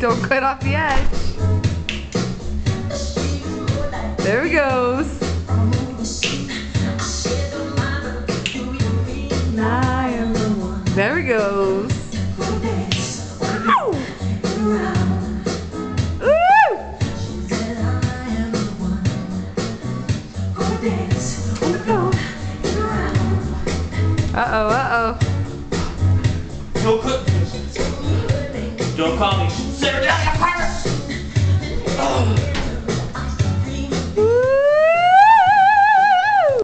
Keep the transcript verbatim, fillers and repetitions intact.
Don't cut off the edge. There he goes. There he goes. Ow! Uh-oh, uh-oh. Don't, don't call me